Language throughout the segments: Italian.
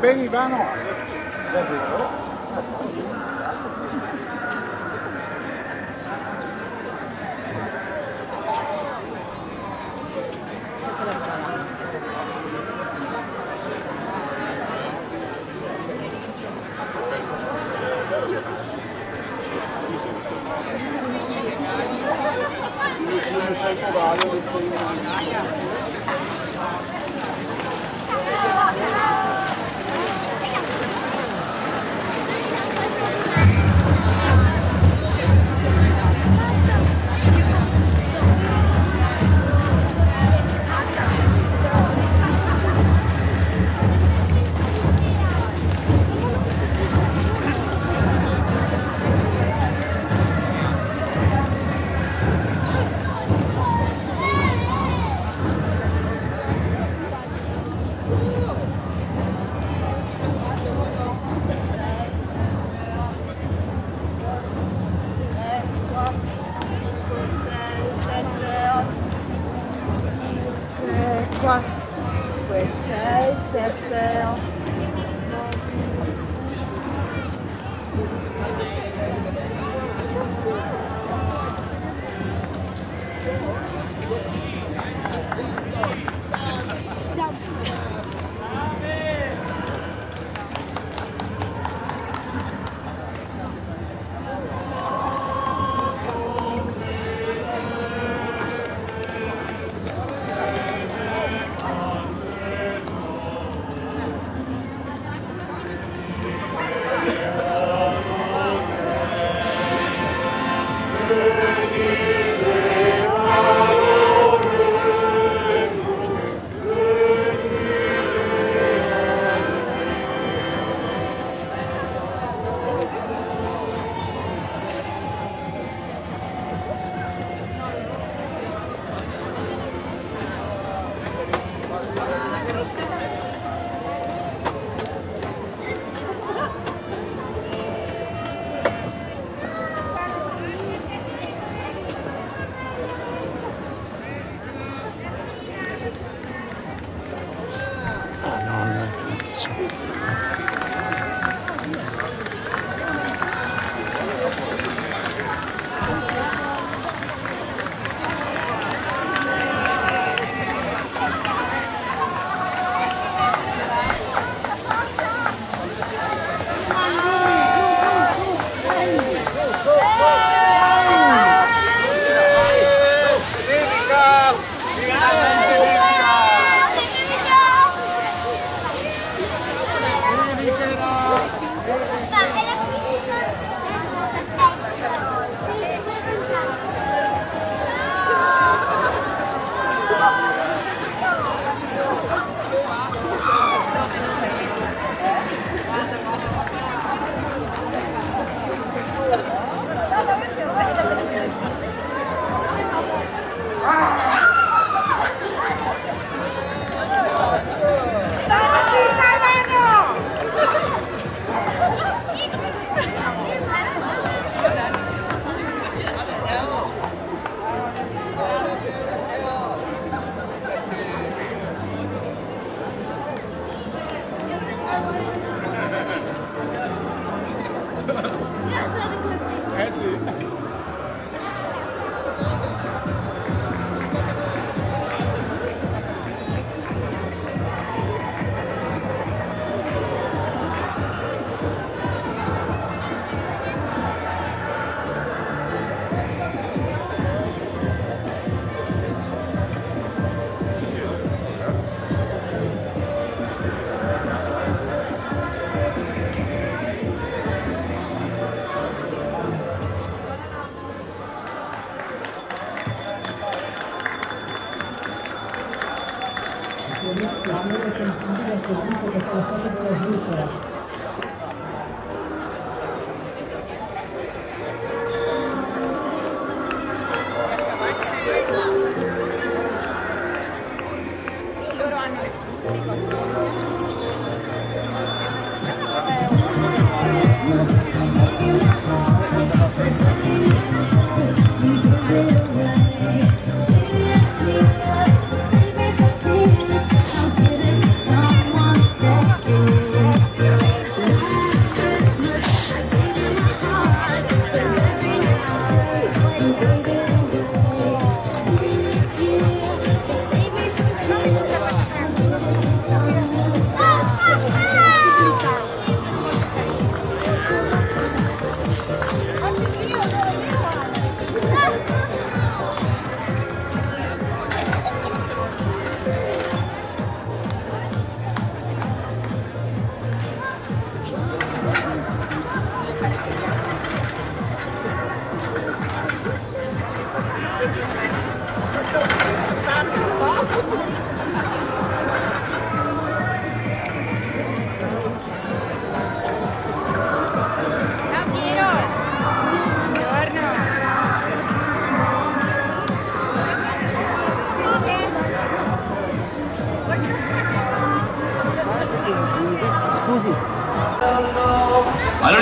bene Ivano? Davvero?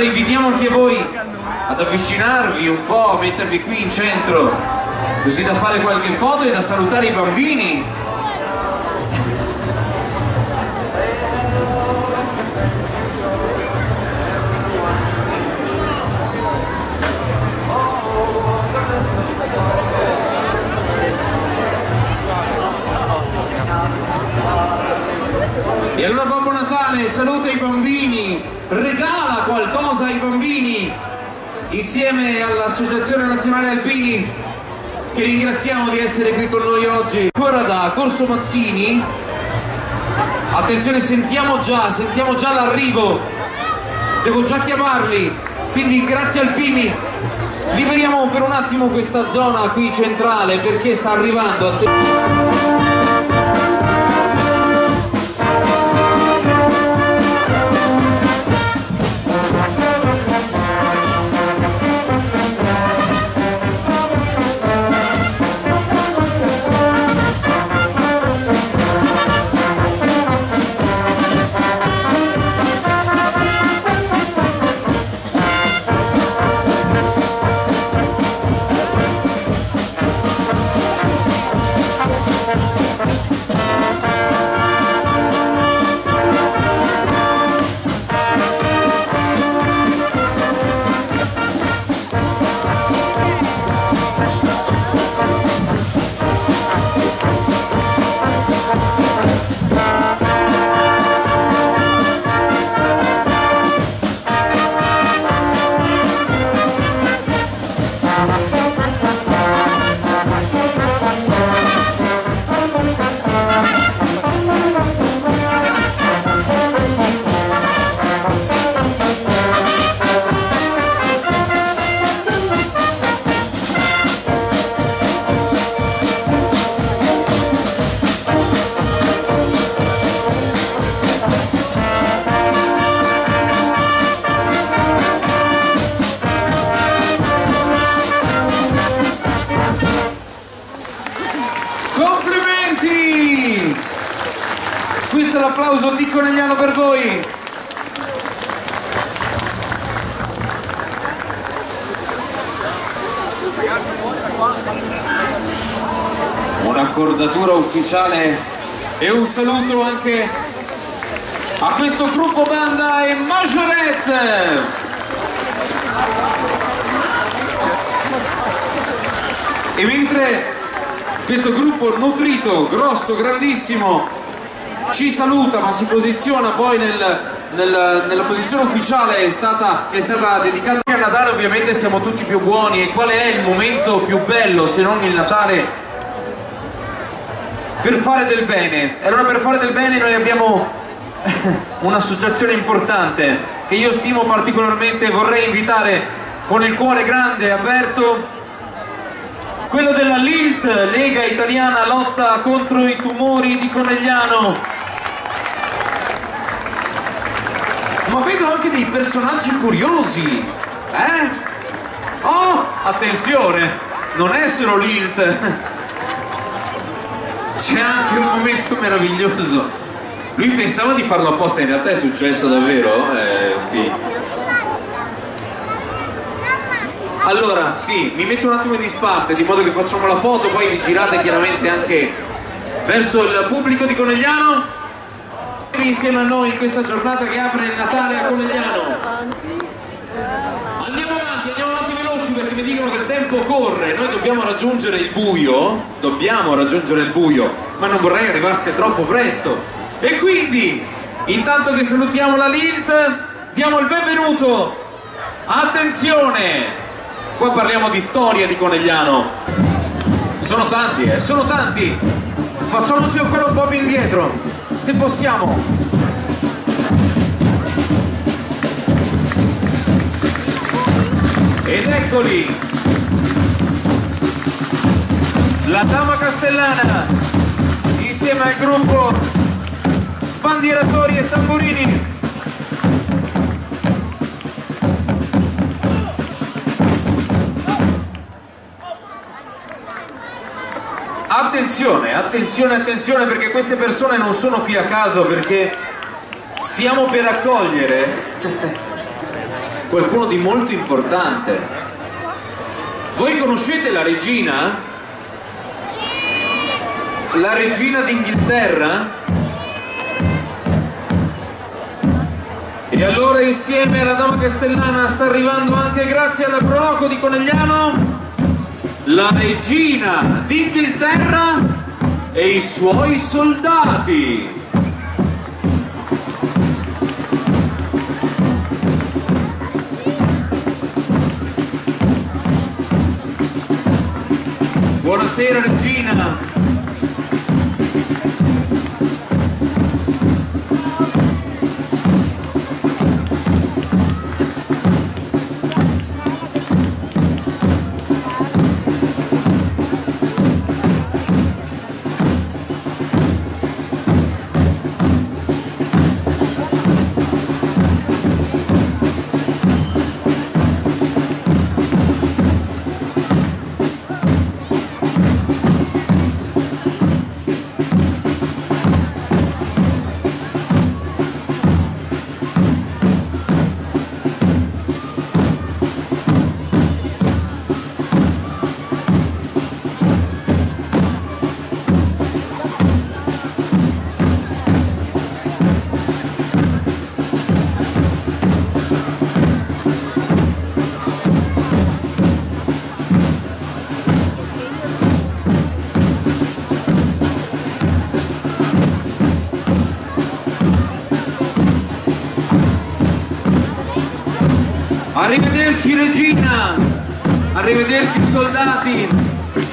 Allora invitiamo anche voi ad avvicinarvi un po', a mettervi qui in centro, così da fare qualche foto e da salutare i bambini. E allora Babbo Natale saluta i bambini, regala qualcosa ai bambini insieme all'Associazione Nazionale Alpini, che ringraziamo di essere qui con noi oggi. Ancora da Corso Mazzini, attenzione, sentiamo già l'arrivo, devo già chiamarli, quindi grazie Alpini, liberiamo per un attimo questa zona qui centrale perché sta arrivando. Complimenti! Questo è l'applauso di Conegliano per voi. Un'accordatura ufficiale e un saluto anche a questo gruppo banda e Majorette. E mentre questo gruppo nutrito, grosso, grandissimo ci saluta, ma si posiziona poi nella posizione ufficiale che è stata dedicata a Natale, ovviamente siamo tutti più buoni. E qual è il momento più bello se non il Natale per fare del bene? E allora per fare del bene noi abbiamo un'associazione importante che io stimo particolarmente e vorrei invitare con il cuore grande e aperto, quello della LILT, Lega Italiana Lotta contro i Tumori di Conegliano. Ma vedo anche dei personaggi curiosi, Oh, attenzione, non è solo LILT, c'è anche un momento meraviglioso. Lui pensava di farlo apposta, in realtà è successo davvero? Sì. Allora, sì, mi metto un attimo in disparte, di modo che facciamo la foto, poi vi girate chiaramente anche verso il pubblico di Conegliano, insieme a noi in questa giornata che apre il Natale a Conegliano. Andiamo avanti veloci perché mi dicono che il tempo corre, noi dobbiamo raggiungere il buio, ma non vorrei arrivasse troppo presto. E quindi, intanto che salutiamo la LILT, diamo il benvenuto, attenzione! Qua parliamo di storia di Conegliano. Sono tanti, sono tanti. Facciamoci ancora un po' più indietro, se possiamo. Ed eccoli. La Dama Castellana, insieme al gruppo Sbandieratori e Tamburini. Attenzione perché queste persone non sono qui a caso, perché stiamo per accogliere qualcuno di molto importante. Voi conoscete la regina? La regina d'Inghilterra? E allora insieme alla dama castellana sta arrivando anche, grazie alla Proloco di Conegliano, la regina d'Inghilterra e i suoi soldati. Buonasera regina. Arrivederci regina, arrivederci soldati.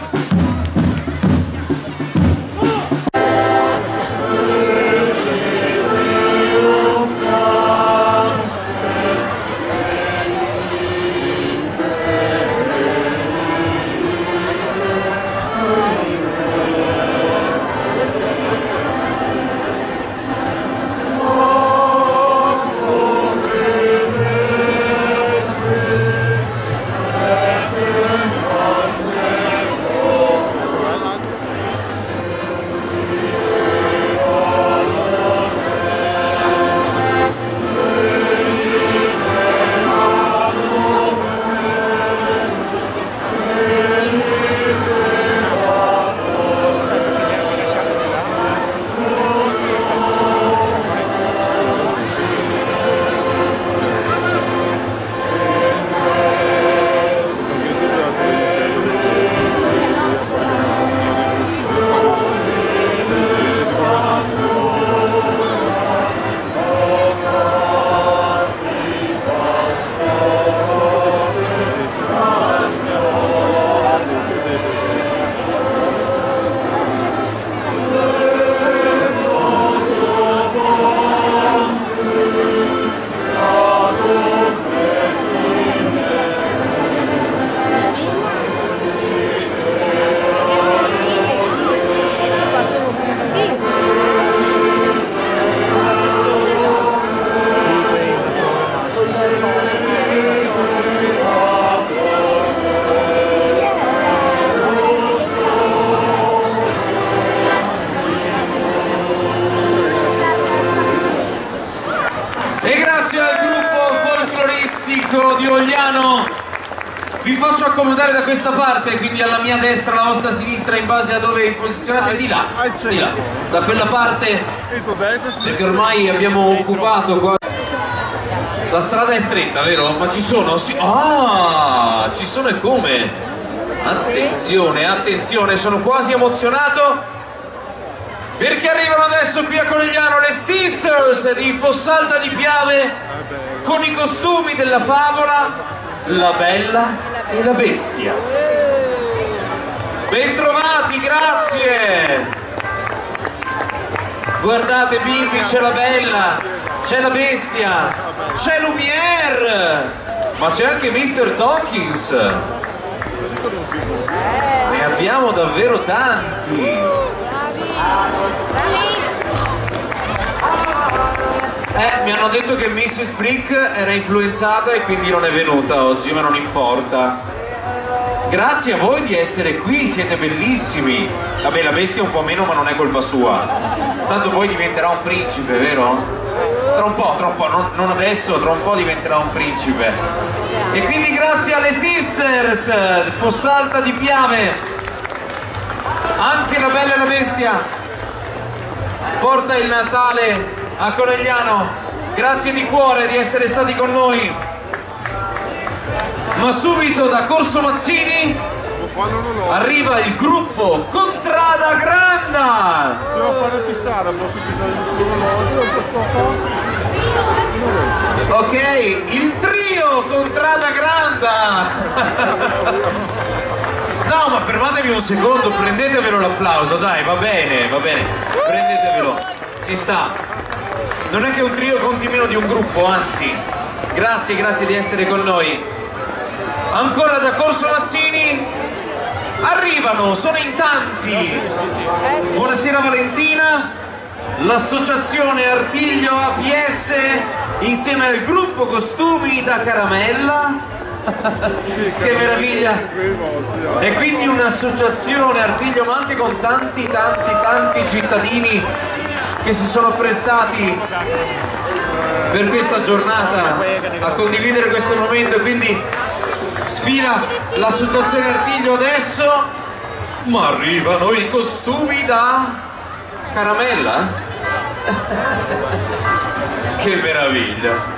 Di Ogliano vi faccio accomodare da questa parte, quindi alla mia destra, alla vostra sinistra, in base a dove posizionate, di là, da quella parte, perché ormai abbiamo occupato qua. La strada è stretta, vero? Ma ci sono? Sì. Ah, ci sono e come? Attenzione, attenzione, sono quasi emozionato perché arrivano adesso qui a Conegliano le Sisters di Fossalta di Piave con i costumi della favola La Bella e la Bestia. Bentrovati, grazie! Guardate bimbi, c'è la Bella, c'è la Bestia, c'è Lumière, ma c'è anche Mr. Dawkins. Ne abbiamo davvero tanti. Mi hanno detto che Mrs. Brick era influenzata e quindi non è venuta oggi, ma non importa. Grazie a voi di essere qui, siete bellissimi. Vabbè, la bestia un po' meno, ma non è colpa sua. Tanto poi diventerà un principe, vero? tra un po', non adesso, tra un po' diventerà un principe. E quindi grazie alle Sisters Fossalta di Piave, anche la Bella e la Bestia porta il Natale a Conegliano. Grazie di cuore di essere stati con noi. Ma subito da Corso Mazzini arriva il gruppo Contrada Granda. Devo fare pisare, posso pisare sull'orologio? Ok, il trio Contrada Granda. No, ma fermatevi un secondo, prendetevelo l'applauso, dai, va bene, prendetevelo, ci sta. Non è che un trio conti meno di un gruppo, anzi. Grazie di essere con noi. Ancora da Corso Mazzini arrivano, sono in tanti. Buonasera Valentina, l'associazione Artiglio APS insieme al gruppo Costumi da Caramella. Che meraviglia! E quindi un'associazione Artiglio, ma anche con tanti cittadini che si sono prestati per questa giornata a condividere questo momento. E quindi sfila l'associazione Artiglio adesso, ma arrivano i costumi da Caramella. Che meraviglia!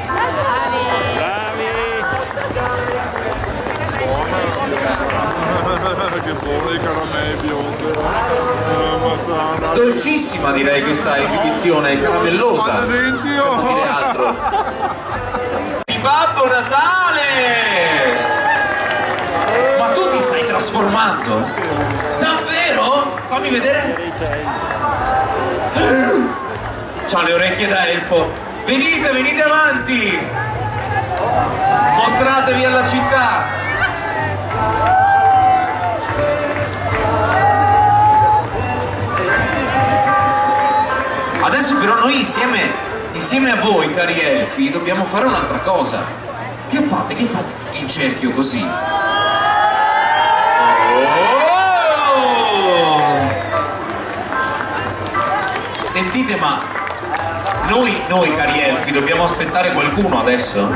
Che buone i caramelle bionde. Dolcissima direi questa esibizione, caramellosa. Quante denti ho? Non dire altro. Di Babbo Natale! Ma tu ti stai trasformando? Davvero? Fammi vedere. C'ha le orecchie da elfo. Venite avanti. Mostratevi alla città. Adesso però noi insieme a voi, cari elfi, dobbiamo fare un'altra cosa. Che fate? Che fate in cerchio così? Oh! Sentite, ma noi cari elfi dobbiamo aspettare qualcuno adesso?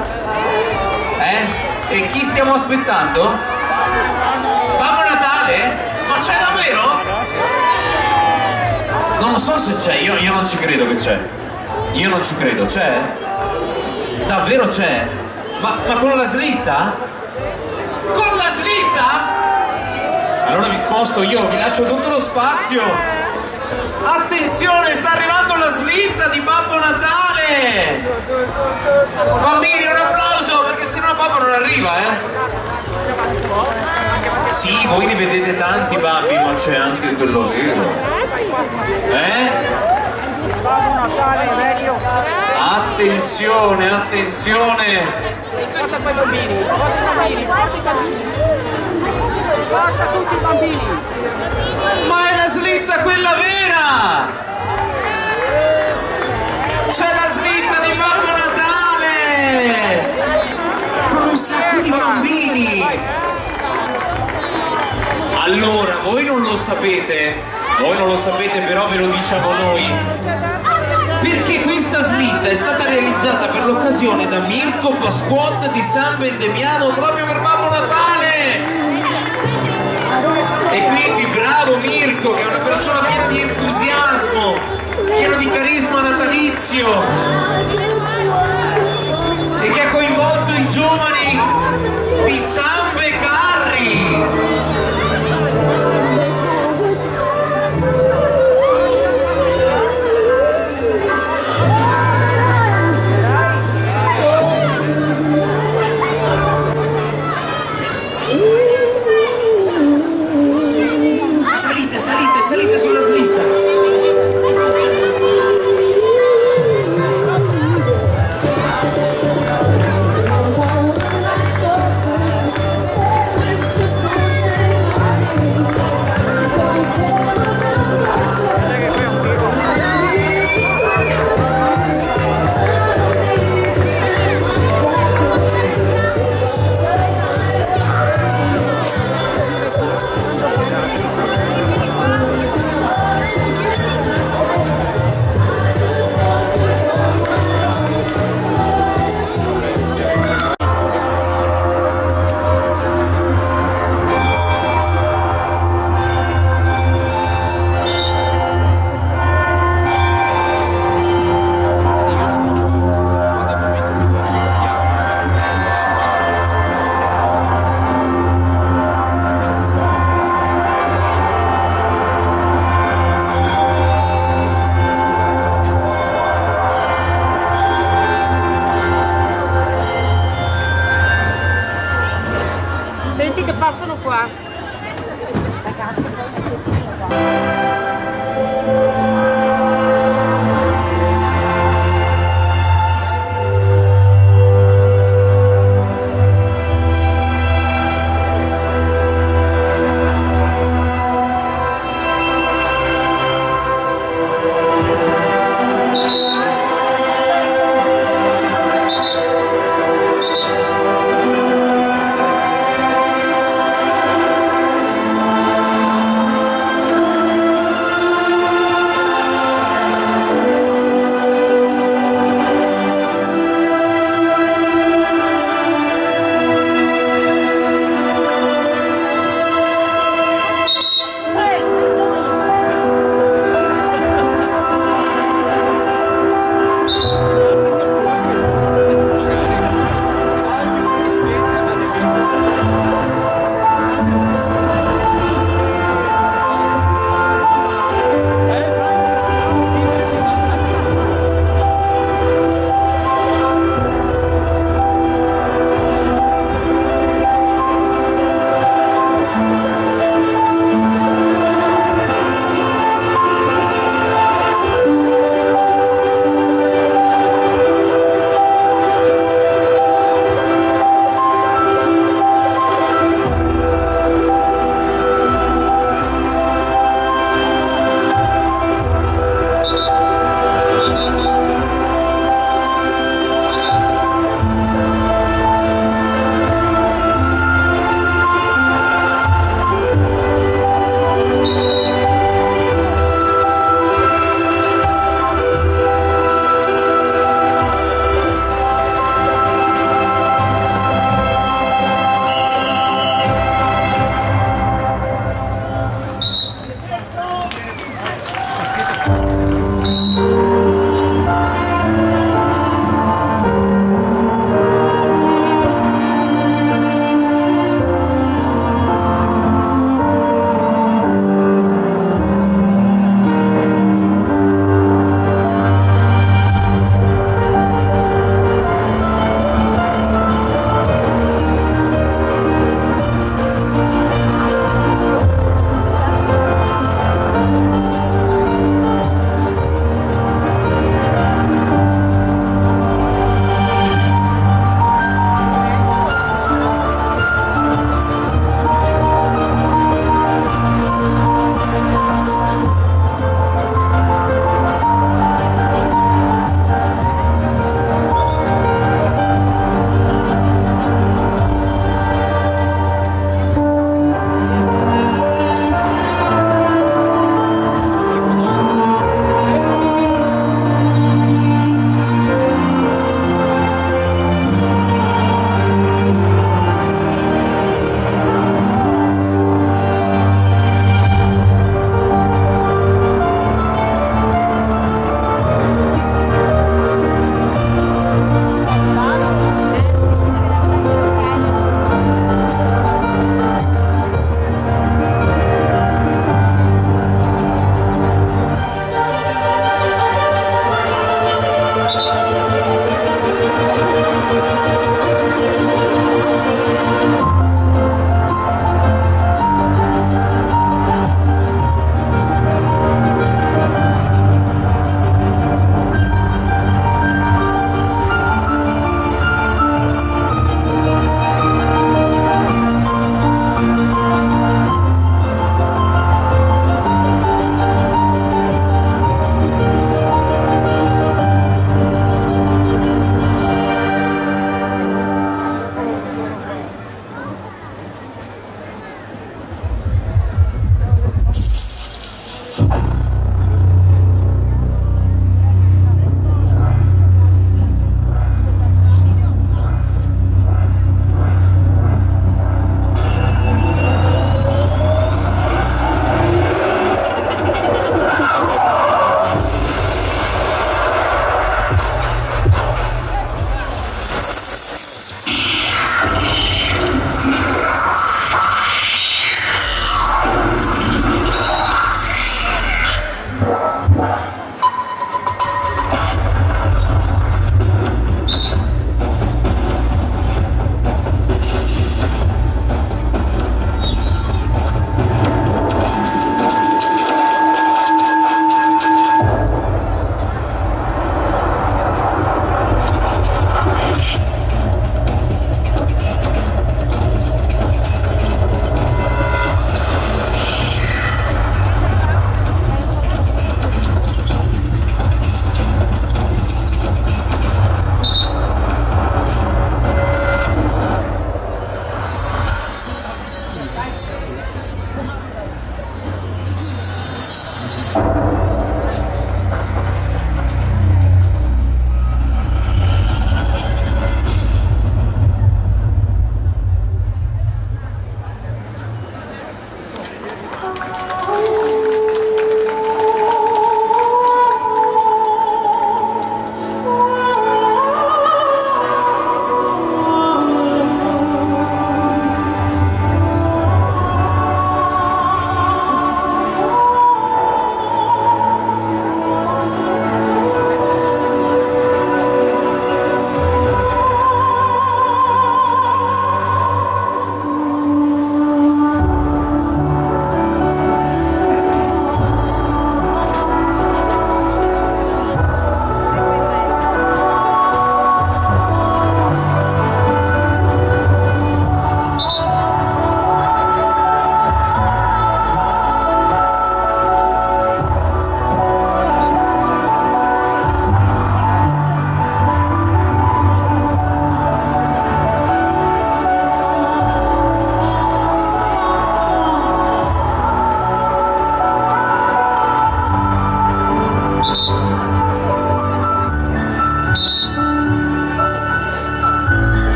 E chi stiamo aspettando? Babbo Natale? Ma c'è davvero? Non lo so se c'è, io non ci credo che c'è. Io non ci credo, c'è? Davvero c'è? Ma con la slitta? Con la slitta? Allora mi sposto io, vi lascio tutto lo spazio. Attenzione, sta arrivando la slitta di Babbo Natale! Bambini, un applauso, perché sennò Babbo non arriva, Sì, voi ne vedete tanti babbi, ma c'è anche quello vero. Attenzione! Porta quei bambini, porta tutti i bambini. Ma è la slitta quella vera! C'è la slitta di Babbo Natale! Con un sacco di bambini! Allora, voi non lo sapete, però ve lo diciamo noi. Perché questa slitta è stata realizzata per l'occasione da Mirko Pasquot di San Vendemiano proprio per Babbo Natale! E quindi bravo Mirko, che è una persona piena di entusiasmo, pieno di carisma natalizio e che ha coinvolto i giovani di San Becarri. Salite sulla slitta. va?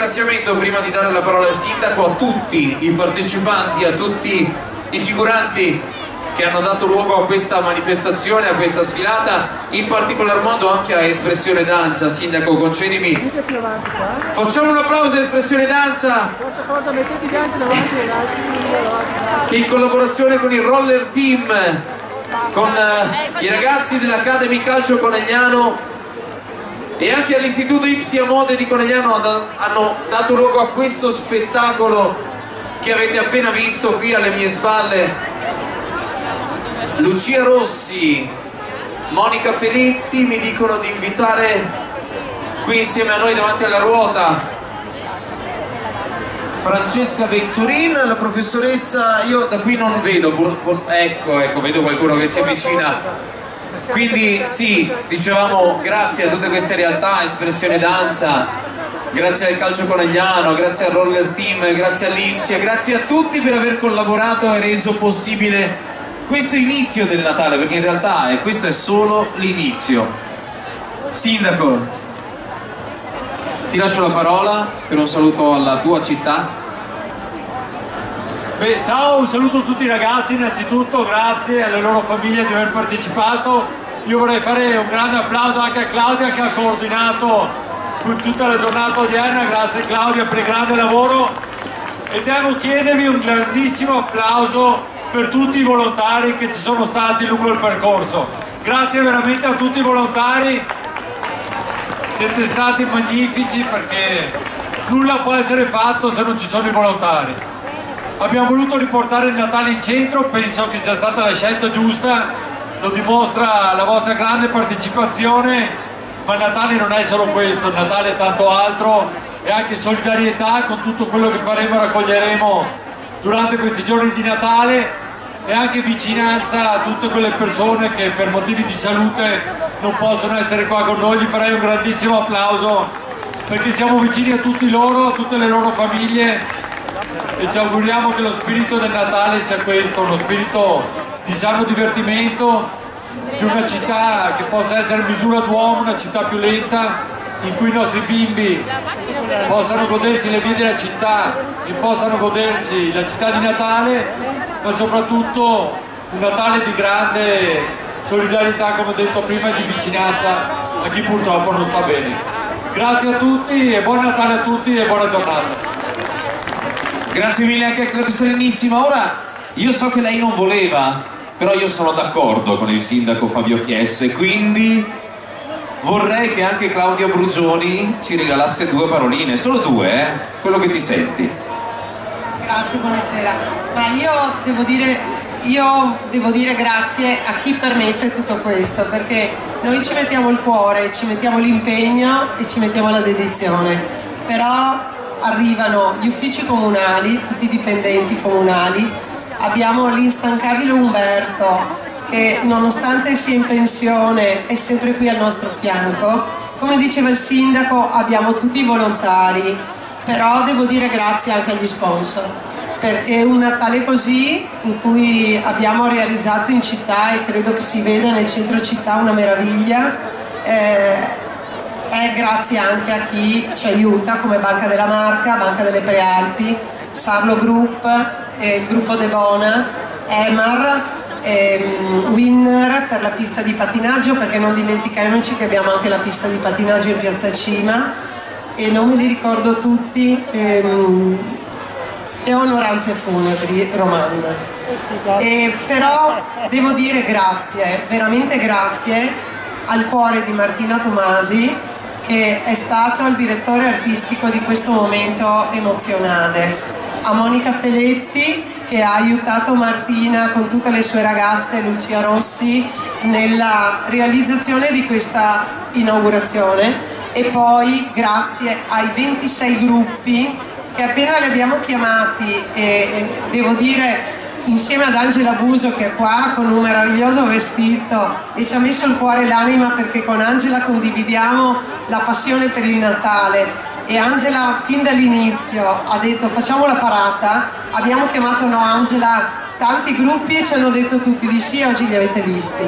ringraziamento prima di dare la parola al sindaco a tutti i partecipanti, a tutti i figuranti che hanno dato luogo a questa manifestazione, a questa sfilata, in particolar modo anche a Espressione Danza. Sindaco, concedimi, facciamo un applauso a Espressione Danza che in collaborazione con il Roller Team, con i ragazzi dell'Academy Calcio Conegliano e anche all'Istituto Ipsia Mode di Conegliano hanno dato luogo a questo spettacolo che avete appena visto qui alle mie spalle. Lucia Rossi, Monica Feletti mi dicono di invitare qui insieme a noi davanti alla ruota Francesca Venturin, la professoressa, io da qui non vedo, ecco, vedo qualcuno che si avvicina. Quindi sì, dicevamo grazie a tutte queste realtà, Espressione Danza, grazie al Calcio Conegliano, grazie al Roller Team, grazie all'Ipsia, grazie a tutti per aver collaborato e reso possibile questo inizio del Natale, perché in realtà questo è solo l'inizio. Sindaco, ti lascio la parola per un saluto alla tua città. Beh, ciao, un saluto a tutti i ragazzi, innanzitutto grazie alle loro famiglie di aver partecipato. Io vorrei fare un grande applauso anche a Claudia che ha coordinato tutta la giornata odierna. Grazie Claudia per il grande lavoro, e devo chiedervi un grandissimo applauso per tutti i volontari che ci sono stati lungo il percorso. Grazie veramente a tutti i volontari, siete stati magnifici, perché nulla può essere fatto se non ci sono i volontari. Abbiamo voluto riportare il Natale in centro, penso che sia stata la scelta giusta, lo dimostra la vostra grande partecipazione, ma il Natale non è solo questo, il Natale è tanto altro, e anche solidarietà con tutto quello che faremo e raccoglieremo durante questi giorni di Natale, e anche vicinanza a tutte quelle persone che per motivi di salute non possono essere qua con noi. Gli farei un grandissimo applauso, perché siamo vicini a tutti loro, a tutte le loro famiglie, e ci auguriamo che lo spirito del Natale sia questo, uno spirito di sano divertimento, di una città che possa essere misura d'uomo, una città più lenta, in cui i nostri bimbi possano godersi le vie della città e possano godersi la città di Natale, ma soprattutto un Natale di grande solidarietà, come ho detto prima, e di vicinanza a chi purtroppo non sta bene. Grazie a tutti e buon Natale a tutti e buona giornata. Grazie mille anche a Claudia Serenissima. Ora, io so che lei non voleva, però io sono d'accordo con il sindaco Fabio Chiesse, quindi vorrei che anche Claudia Brugioni ci regalasse due paroline, solo due, quello che ti senti. Grazie, buonasera. Ma io devo dire grazie a chi permette tutto questo, perché noi ci mettiamo il cuore, ci mettiamo l'impegno e ci mettiamo la dedizione, però arrivano gli uffici comunali, tutti i dipendenti comunali, abbiamo l'instancabile Umberto che nonostante sia in pensione è sempre qui al nostro fianco. Come diceva il sindaco, abbiamo tutti i volontari, però devo dire grazie anche agli sponsor, perché un Natale così, in cui abbiamo realizzato in città, e credo che si veda nel centro città una meraviglia, è grazie anche a chi ci aiuta, come Banca della Marca, Banca delle Prealpi, Sarlo Group, il gruppo De Bona, Emar, Winner per la pista di patinaggio, perché non dimentichiamoci che abbiamo anche la pista di patinaggio in Piazza Cima, e non me li ricordo tutti, e Onoranze Funebri Roman. Però devo dire grazie, veramente grazie al cuore di Martina Tomasi, che è stato il direttore artistico di questo momento emozionale, a Monica Feletti che ha aiutato Martina con tutte le sue ragazze, Lucia Rossi, nella realizzazione di questa inaugurazione, e poi grazie ai 26 gruppi che appena li abbiamo chiamati, e devo dire insieme ad Angela Buso che è qua con un meraviglioso vestito e ci ha messo il cuore e l'anima, perché con Angela condividiamo la passione per il Natale, e Angela fin dall'inizio ha detto facciamo la parata. Abbiamo chiamato Angela tanti gruppi e ci hanno detto tutti di sì, oggi li avete visti,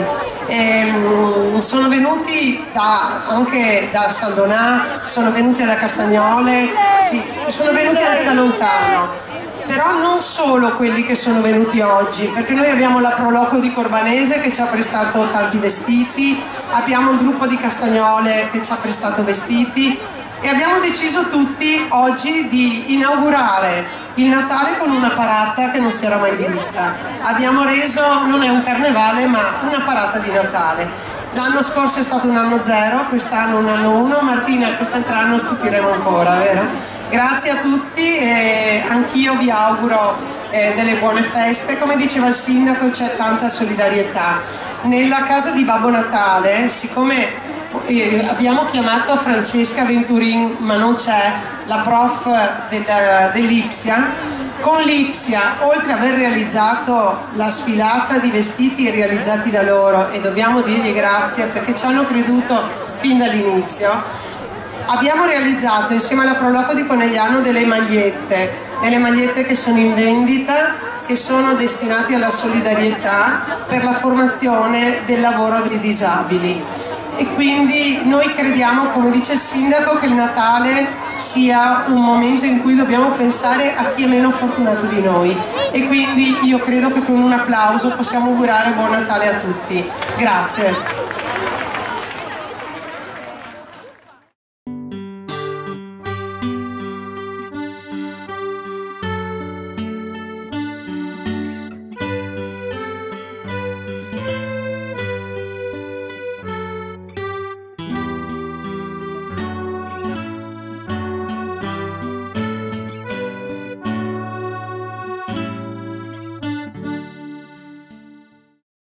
Sono venuti anche da Saldonà, sono venuti da Castagnole, sì, sono venuti anche da lontano, però non solo quelli che sono venuti oggi, perché noi abbiamo la Proloco di Corbanese che ci ha prestato tanti vestiti, abbiamo il gruppo di Castagnole che ci ha prestato vestiti e abbiamo deciso tutti oggi di inaugurare il Natale con una parata che non si era mai vista. Abbiamo reso, non è un carnevale, ma una parata di Natale. L'anno scorso è stato un anno 0, quest'anno un anno 1. Martina, quest'altro anno stupiremo ancora, vero? Grazie a tutti e anch'io vi auguro delle buone feste. Come diceva il sindaco, c'è tanta solidarietà. Nella casa di Babbo Natale, siccome abbiamo chiamato Francesca Venturin, ma non c'è, la prof dell'Ipsia. Con l'Ipsia, oltre ad aver realizzato la sfilata di vestiti realizzati da loro, e dobbiamo dirgli grazie perché ci hanno creduto fin dall'inizio, abbiamo realizzato insieme alla Proloco di Conegliano delle magliette che sono in vendita, che sono destinate alla solidarietà per la formazione del lavoro dei disabili. E quindi noi crediamo, come dice il sindaco, che il Natale sia un momento in cui dobbiamo pensare a chi è meno fortunato di noi, e quindi io credo che con un applauso possiamo augurare buon Natale a tutti. Grazie.